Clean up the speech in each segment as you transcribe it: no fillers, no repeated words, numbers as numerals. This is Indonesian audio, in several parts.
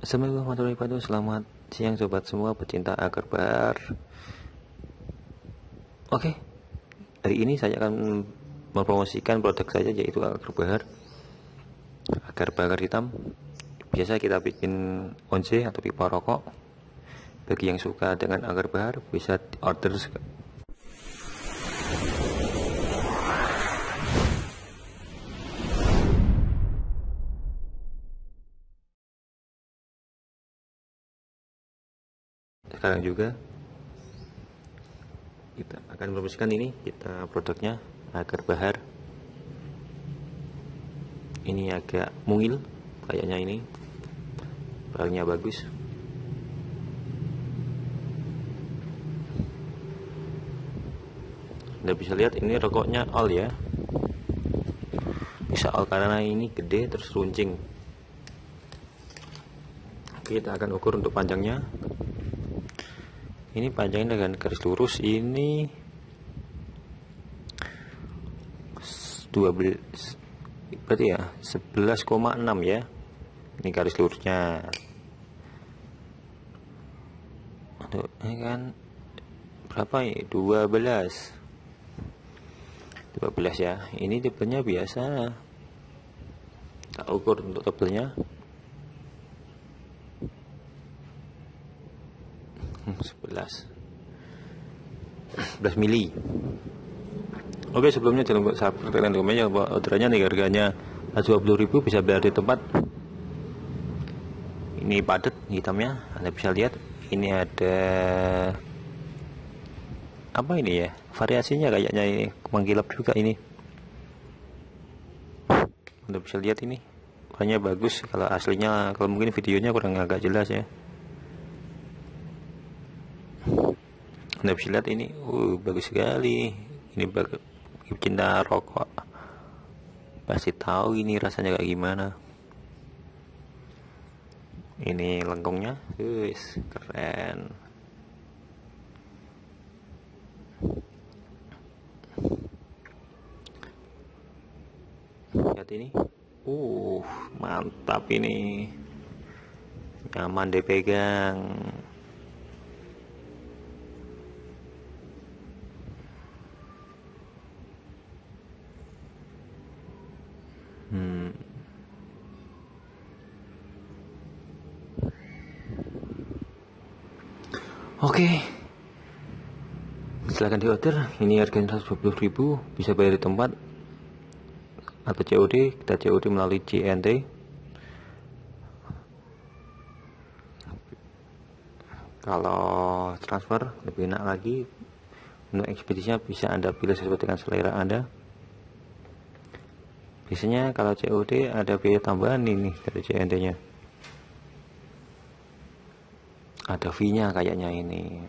Assalamualaikum warahmatullahi wabarakatuh. Selamat siang sobat semua pecinta agar bar. Oke, hari ini saya akan mempromosikan produk saya, yaitu agar bakar hitam. Biasa kita bikin once atau pipa rokok. Bagi yang suka dengan agar bar bisa order sekarang juga. Kita akan mempromosikan ini, kita produknya agar bahar. Ini agak mungil kayaknya, ini barangnya bagus. Anda bisa lihat ini rokoknya all ya, bisa all karena ini gede terus runcing. Kita akan ukur untuk panjangnya. Ini panjangnya dengan garis lurus ini 12, berarti ya 11,6 ya. Ini garis lurusnya. Aduh, ini kan berapa ini? 12 ya. Ini tebelnya biasa. Tak ukur untuk tebelnya 11 mili. Oke, sebelumnya jangan lupa subscribe dan komen ya. Orderannya nih, harganya 20.000, bisa bayar di tempat. Ini padat hitamnya, Anda bisa lihat. Ini ada apa ini ya, variasinya kayaknya, ini mengkilap juga ini. Anda bisa lihat ini warnanya bagus. Kalau aslinya, kalau mungkin videonya kurang agak jelas ya. Anda bisa lihat ini, bagus sekali. Ini cinta rokok pasti tahu ini rasanya kayak gimana. Ini lengkungnya, keren. Lihat ini, mantap ini, nyaman dipegang. Oke, silahkan diorder. Ini harganya 120.000, bisa bayar di tempat atau COD. Kita COD melalui JNT. Kalau transfer lebih enak lagi. Untuk ekspedisinya bisa Anda pilih sesuai dengan selera Anda. Biasanya kalau COD ada biaya tambahan ini dari JNT nya, ada fee-nya kayaknya ini.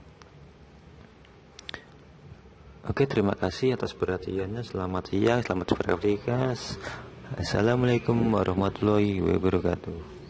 Oke, terima kasih atas perhatiannya. Selamat siang, selamat beraktivitas. Assalamualaikum warahmatullahi wabarakatuh.